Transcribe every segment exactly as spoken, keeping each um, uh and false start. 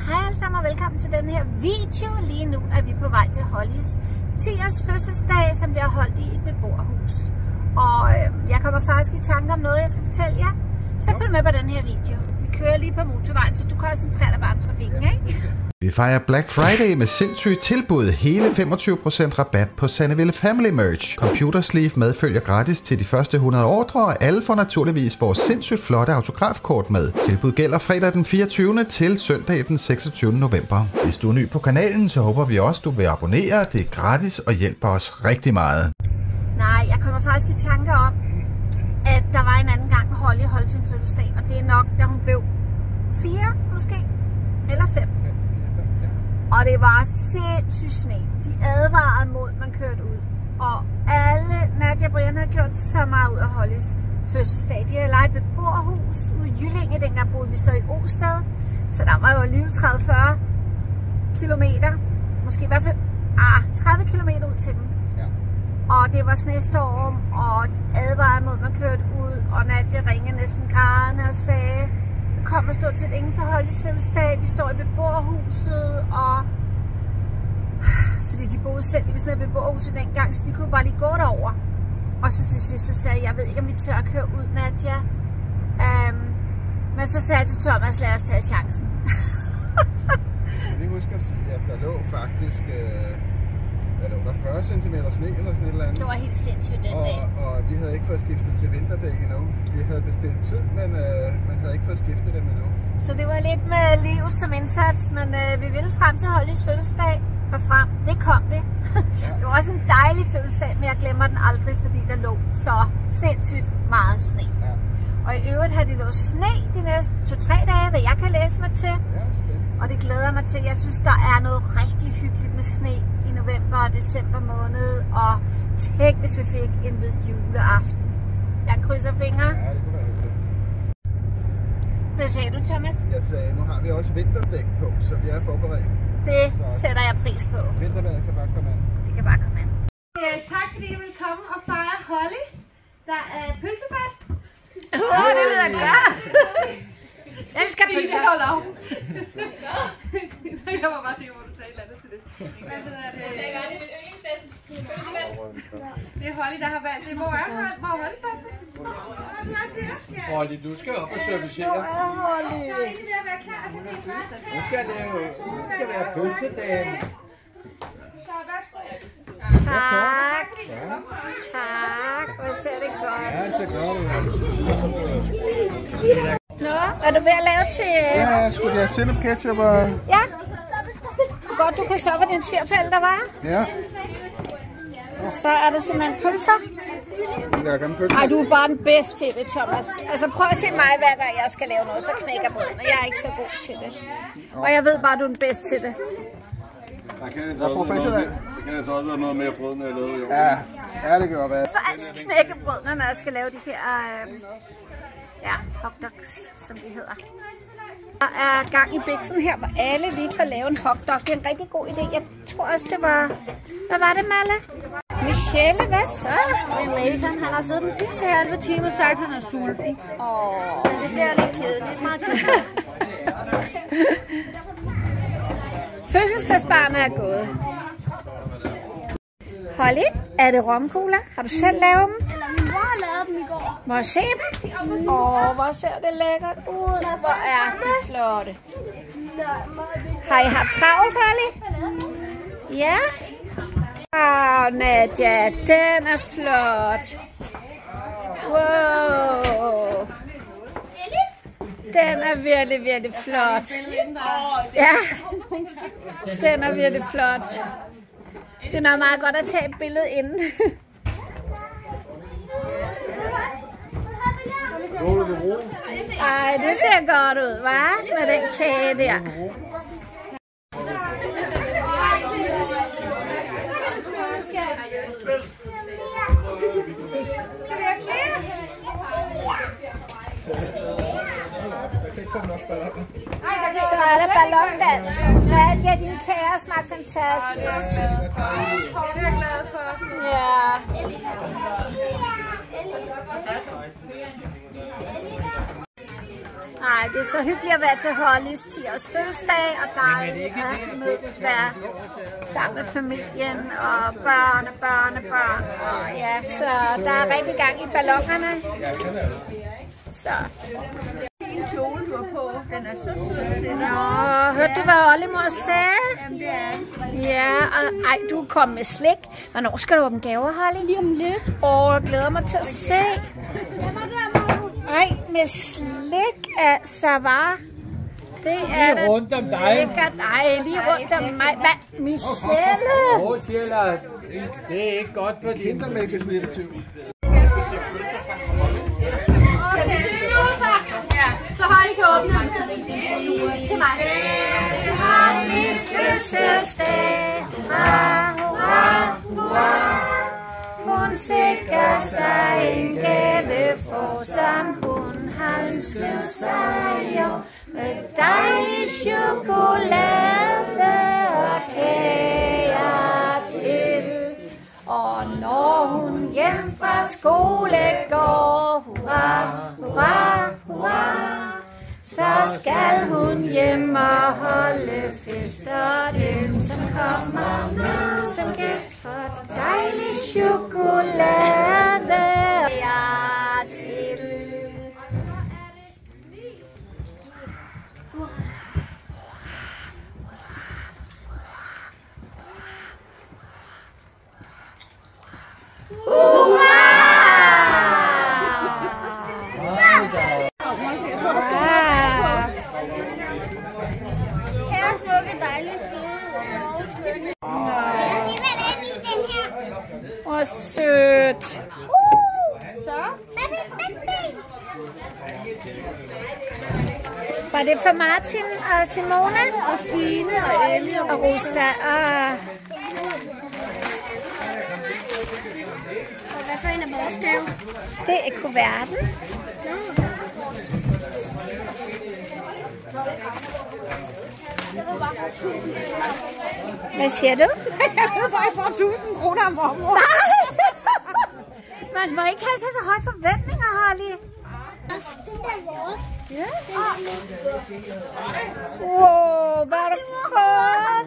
Hej alle sammen og velkommen til den her video. Lige nu er vi på vej til Hollys ti års fødselsdag, som bliver holdt i et beboerhus. Og øh, jeg kommer faktisk i tanke om noget, jeg skal fortælle jer. Så følg med på den her video. Vi kører lige på motorvejen, så du koncentrerer dig bare om trafikken, ikke? Vi fejrer Black Friday med sindssygt tilbud. Hele femogtyve procent rabat på Sandeville Family Merch. Computer Sleeve medfølger gratis til de første hundrede ordre, og alle får naturligvis vores sindssygt flotte autografkort med. Tilbud gælder fredag den fireogtyvende til søndag den seksogtyvende november. Hvis du er ny på kanalen, så håber vi også, du vil abonnere. Det er gratis og hjælper os rigtig meget. Nej, jeg kommer faktisk i tanke om, at der var en anden gang Holly holdt sin fødselsdag, og det er nok, da hun blev fire måske, eller fem. Og det var sindssygt sne. De advarede mod, at man kørte ud. Og alle, Nadia og Brian havde gjort så meget ud af Hollys fødselsdag. De havde lejet et beboerhus ude i Jyllinge, dengang boede vi så i Osted. Så der var jo alligevel tredive til fyrre kilometer. Måske i hvert fald ah, tredive kilometer ud til dem. Ja. Og det var snestorm, og de advarede mod, at man kørte ud. Og Nadia ringede næsten grædende og sagde, der kommer stort set ingen til Hollys fødselsdag. Vi står i beboerhuset, og fordi de boede selv i sådan et beboerhuset dengang, så de kunne bare lige gå derover. Og så til sidst så sagde jeg, jeg ved ikke, om vi tør at køre ud, Nadia. Um, men så sagde jeg til Thomas, lad os tage chancen. Jeg vil huske at sige, at der lå faktisk øh, hvad lå der, fyrre centimeter sne eller sådan et eller andet. Det var helt sindssygt den og, dag. Og vi havde ikke fået skiftet til vinterdæk endnu. Vi havde bestilt tid, men øh, man havde ikke fået skiftet dem endnu. Så det var lidt med livet som indsats, men øh, vi ville frem til Hollys fødselsdag. Og frem, det kom vi. Ja. Det var også en dejlig fødselsdag, men jeg glemmer den aldrig, fordi der lå så sindssygt meget sne. Ja. Og i øvrigt har de lå sne de næste to-tre dage, hvad jeg kan læse mig til. Ja, og det glæder mig til. Jeg synes, der er noget rigtig hyggeligt med sne i november og december måned. Og tænk, hvis vi fik en hvid juleaften. Jeg krydser fingre. Ja, det kunne være hyggeligt. Hvad sagde du, Thomas? Jeg sagde, nu har vi også vinterdæk på, så vi er forberedt. Det så sætter jeg pris på. Vintervejret kan bare komme an. Det kan bare komme an. Ja, tak fordi I vil komme og fejre Holly. Der er pølsefest. Åh, oh, det lyder godt. Jeg elsker pølser. Jeg var bare det, hvor du sagde et eller andet til det. Hvad hedder det? Jeg sagde godt, det er min yndlingsfest. Det er Holly, der har valgt det. Hvor er Holly? Hvor er Holly så? Holly, du skal op og servicere. Hvor er Holly? Jeg er egentlig ved at være klar til det første. Nu skal det jo, nu skal være pølsedagen. Så værsgo. Tak. Tak. Hvor ser det godt. Ja, det ser godt ud. Nå, er du ved at lave til... Ja, jeg skulle have sennep, ketchup og... Ja. Godt, du kan så, hvad din svigerforældre var. Ja. Og så er det simpelthen pølser. Ej, du er bare den bedste til det, Thomas. Altså prøv at se mig, hver gang jeg skal lave noget, så knækker brødene. Jeg er ikke så god til det. Og jeg ved bare, du er den bedste til det. Der kan jeg så også være noget mere brød, når jeg lavede jo. Ja, ja, det kan godt være. Jeg får altid knække brødene, når jeg skal lave de her øh, ja, hotdogs, som de hedder. Der er gang i biksen her, hvor alle lige får lavet en hotdog. Det er en rigtig god idé. Jeg tror også, det var... Hvad var det, Malle? Michelle, hvad så? Men Nathan, han har siddet den sidste halve time og sagt, at han er sulten. Åh, det bliver lidt kedeligt. Meget kedeligt. Fødselsdagsbarnet er gået. Holly, er det romkugler? Har du selv lavet dem? Eller min mor lavede dem i går. Må jeg se dem? Åh, hvor ser det lækkert ud. Hvor er de flotte. Har I haft travlt, Holly? Ja? Wow, Nadia, den er flot. Wow. Den er virkelig, virkelig flot. Ja, den er virkelig flot. Det er nok meget godt at tage et billede inden. Ej, det ser godt ud, hva'? Med den kage der. Så er der ballondans. Nadia, din kage smagte fantastisk. Det er jeg glad for. Ja. Nej, det er så hyggeligt at være til Hollys ti års fødselsdag, og dejligt at mødes, være sammen med familien og børn og børn og børn. Og ja, så der er rigtig gang i ballonerne. Så. En kjole, du har på. Den er så sød til dig. Åh, hørte du, hvad Oldemor sagde? Jamen, det er det. Ja, og ej, du kom med slik. Hvornår skal du åbne gaver, Holly? Lige om lidt. Åh, jeg glæder mig til at se. Jeg var der, Maru. Ej, med slik af Savar. Det er Lige rundt om dig. Lækkert. Ej, lige rundt om mig. Hvad? Michelle? Åh, Sjæller, det er ikke godt for din. Kindermælkesnittetyv. Så har I kan åbne til mig. Hollys fødselsdag. Hurra, hurra, hurra. Hun sikrer sig en gave for, som hun har ønsket sig jo. Med dejlig chokolade og kager til. Og når hun hjem fra skole går, hurra, hurra, hurra, så skal hun hjem og holde fest, og dem som kommer med som gæst for dejlig chokolade ja til. Hvor sødt. Så. Var det for Martin og Simone? Og Stine og Ellie og Rosa. Og... Hvad for en af vores gave? Det er kuverten. Hvad siger du? Jeg ved bare, jeg får tusind kroner om året. Man må ikke have så høje forventninger, Holly. Det er vores. Ja. Wow, hvad har du fået?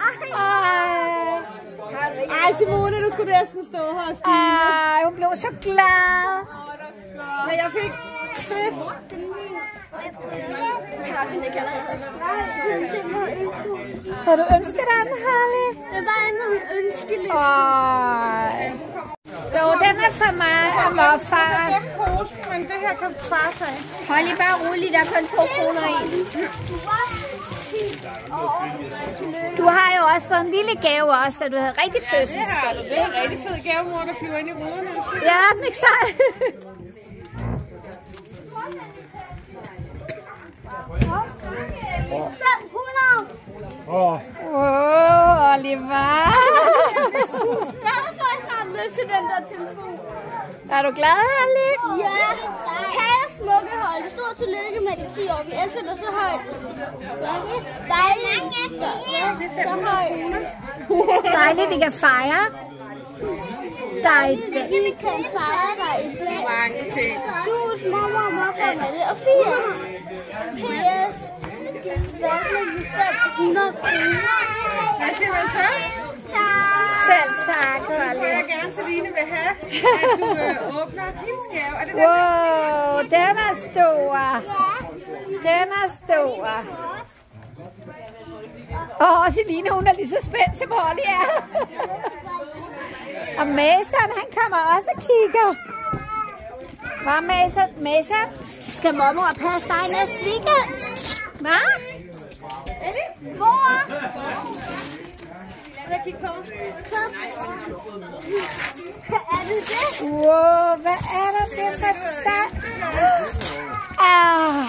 Ej. Ej, Simone, du skulle næsten stå her og Stine. Ej, hun blev så glad. Men jeg fik fisk. Har du ønsket dig den, Holly? Det var en ønskeliste. Ej. Jo, den er for mig og morfar. Det er pose, men det her kan far tage. Hold lige bare roligt, der er kun to kroner i. Du har jo også fået en lille gave også, da du havde rigtig fødselsdag. Ja, det er en rigtig fed gave, mor, der flyver ind i ruderne. Ja, den er ikke sej. fem hundrede. Åh, Åh, Oliver. Hvorfor får jeg snart lyst til den der telefon? Er du glad, Holly? Ja. Kære smukke Holly, stort tillykke med de ti år. Vi elsker dig så højt. Dejligt. Så højt. Dejligt, vi kan fejre. Dejligt. Vi kan fejre dig i dag. Mange ting. Tusind mormor og morfar med det. Og fire. P S. Hvad er det fem hundrede kroner? Hvad siger man så? Selv tak, Så Holly. vil jeg gerne, Celine vil have, at du øh, åbner hendes gave. Er det den? Wow, den er stor. Den er stor. Åh, Celine, hun er lige så spændt, som Holly er. Og Mason, han kommer også og kigger. Hvad, Mason? Mason, skal mormor passe dig næste weekend? Hvad? Mor? Jeg kigger på. Er det det? Wow, hvad er der det for sand? Ah.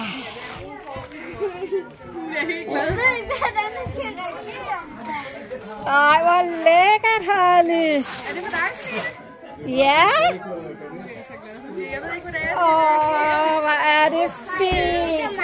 Jeg er helt glad. Jeg ved ikke, hvordan jeg skal reagere. Ej, hvor lækkert, Holly. Er det for dig, Stine? Ja. Jeg ved ikke, hvad det er. Åh, hvor er det fint.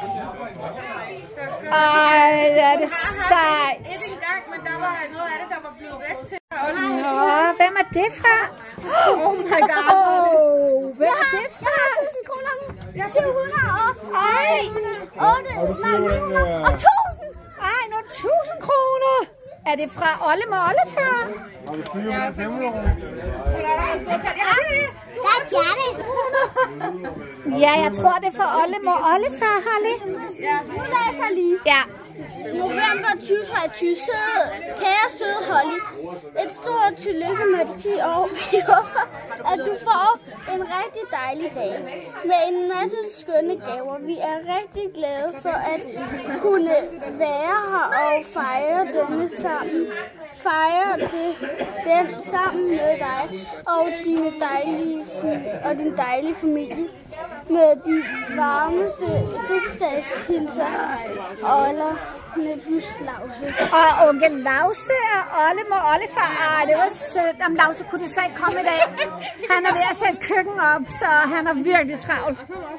Ej, det er det sejt. Ikke engang, men der var noget af det, der var blevet væk til. Nå, hvem er det fra? Oh my god. Oh, hvem er det fra? tusind kroner. syv hundrede og... Ej! otte, nej, ni hundrede og tusind! Ej, nu tusind kroner! Er det fra Olle med Ollefar? Der gør det! Ja, jeg tror, det er fra Olle med Ollefar, Holly. Ja, nu læser jeg lige. Ja. November tyve treogtyve. Søde, kære søde Holly. Et stort tillykke med de ti år. Vi håber, at du får en rigtig dejlig dag med en masse skønne gaver. Vi er rigtig glade for at kunne være her og fejre denne sammen. Fejre det, den sammen med dig og dine dejlige og din dejlige familie med de varmeste fødselsdagshilser, Olle, Niels Lause. Og onkel Lause og Olle med Ollefar. Ej, det var sødt. Om Lause kunne desværre ikke komme i dag. Han er ved at sætte køkken op, så han er virkelig travlt. Der er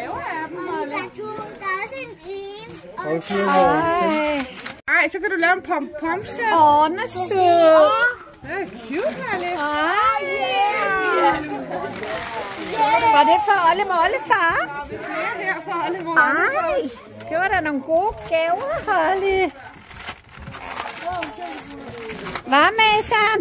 også en en. Ej. Ej, så kan du lave en pom-pom-skab. Åh, den er sød. Det er cute, Holly. Ej, yeah. Var det for Olle med Ollefars? Det er her for Olle med Ej, det var da nogle gode gaver, Holly. Hvad med, Søren?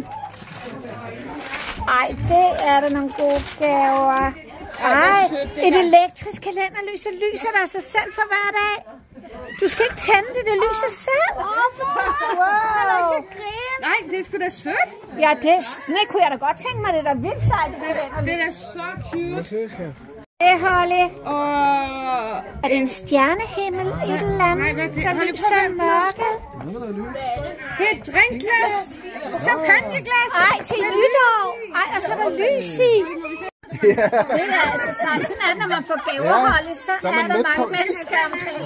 Ej, det er da nogle gode gaver. Ej, et elektrisk kalenderlys, så lyser der sig selv for hver dag. Du skal ikke tænde det, det lyser selv. Wow. Nej, det er sgu da sødt. Ja, det, sådan kunne jeg da godt tænke mig, det er da vildt sejt, det kalenderlys. Det er da så cute. Det er Holly. Og... Er det en stjernehimmel, et eller andet, der lyser mørket? Det er et drinkglas. Champagneglas. Ej, til nytår. Ej, og så er der lys i. Det er altså sejt. Sådan er det, når man får gaver, Holly, så, så er, er der mange mennesker omkring.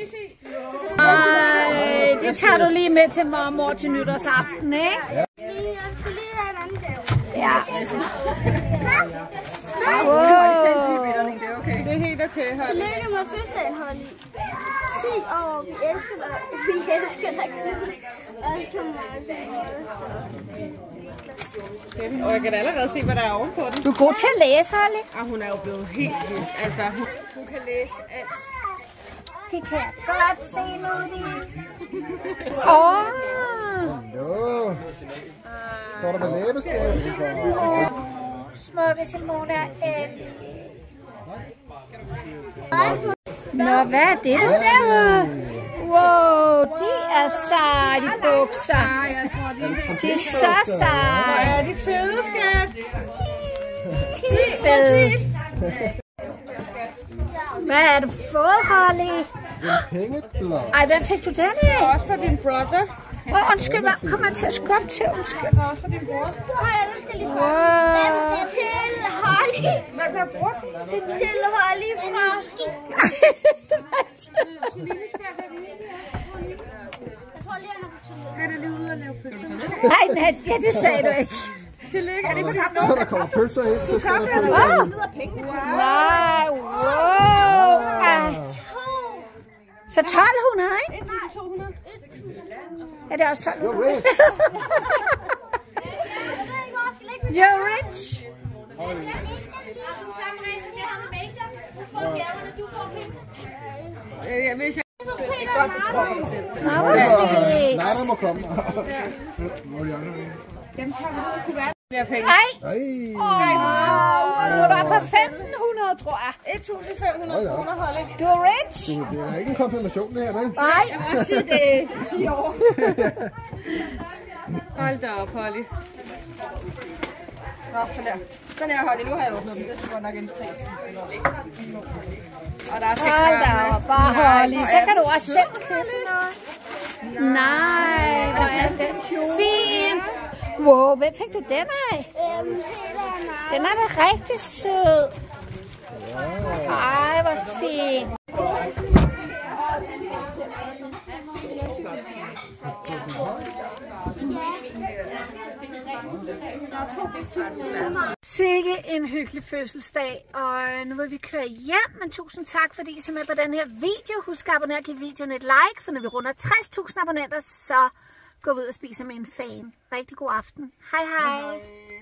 Ej, det tager du lige med til mormor til nytårsaften, ikke? Ja. Wow. Det er helt okay, Holly. Tillykke med fødselsdagen, Holly. ti år, vi elsker dig. Vi elsker dig. Elsker mig. Og jeg kan allerede se, hvad der er ovenpå den. Du er god til at læse, Holly. Og hun er jo blevet helt vild. Altså, hun, hun kan læse alt. Det kan jeg godt se nu, de. Åh! Nå. Går der med læbeskab? Smukke Simona L. Nå, hvad er det der? Wow, de er seje, de bukser. De er så seje. Ja, de fede, skat. De er fede. Hvad er du fået, Holly? En pengeblok. Ej, hvem fik du den af? Også for din brother. Åh, oh, undskyld mig. Kom her til at skubbe til, undskyld. Også for din bror. Wow. Til Holly. Hvad bliver bror til? Til Holly fra... Han er lige ude og lave pølser. Nej, nej, ja, det sagde du ikke. Tillykke. Er det på din Når der kommer pølser ind, så skal der pølser ind. Wow, wow. Ej. Så tolv hundrede, ikke? et tusind to hundrede. Ja, det er også tolv hundrede. You're rich. You're rich. Jeg vil ikke Nå, hvor fint. Nej, der må komme. dem tager kunne være flere penge. Ej. Ej. Åh, nu er du oppe på femten hundrede, tror jeg. et tusind fem hundrede kroner, Holly. Du er rich. Du, det er ikke en konfirmation, det her, vel? Nej. Jeg må også sige, det er ti år. Hold da op, Holly. Nå, sådan der. Sådan her, Holly. Nu har jeg åbnet dem. Det er godt nok en pris. Og der skal Hold da op, bare Holly. Så kan du også selv købe noget. Nej, hvor er den fin. Wow, hvem fik du den af? Den er da rigtig sød. Ej, hvor fin. Sikke en hyggelig fødselsdag, og nu vil vi køre hjem, men tusind tak, fordi I så med på den her video. Husk at abonnere og give videoen et like, for når vi runder tres tusind abonnenter, så går vi ud og spiser med en fan. Rigtig god aften. Hej hej. hej, hej.